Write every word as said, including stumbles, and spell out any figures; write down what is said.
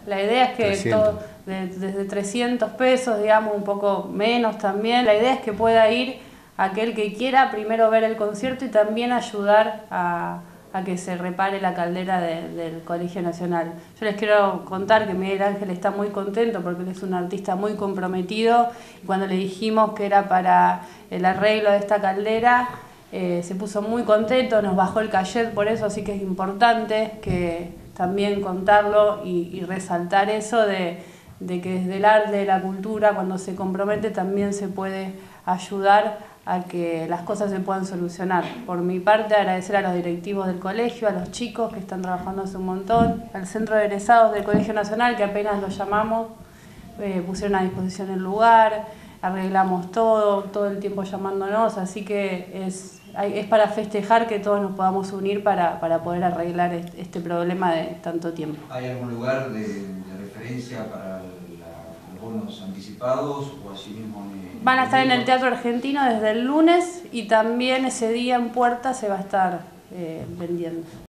La idea es que trescientos. todo, de, desde trescientos pesos, digamos, un poco menos también. La idea es que pueda ir aquel que quiera primero ver el concierto y también ayudar a, a que se repare la caldera de, del Colegio Nacional. Yo les quiero contar que Miguel Ángel está muy contento porque él es un artista muy comprometido y cuando le dijimos que era para el arreglo de esta caldera, eh, se puso muy contento, nos bajó el cachet por eso, así que es importante que también contarlo y, y resaltar eso de, de que desde el arte, de la cultura, cuando se compromete también se puede ayudar a que las cosas se puedan solucionar. Por mi parte, agradecer a los directivos del colegio, a los chicos que están trabajando hace un montón, al centro de egresados del Colegio Nacional, que apenas lo llamamos, eh, pusieron a disposición el lugar, arreglamos todo, todo el tiempo llamándonos, así que es, es para festejar que todos nos podamos unir para, para poder arreglar este, este problema de tanto tiempo. ¿Hay algún lugar de, de referencia para la, los bonos anticipados o así mismo? En, Van a estar en el Teatro Argentino desde el lunes y también ese día en Puerta se va a estar eh, vendiendo.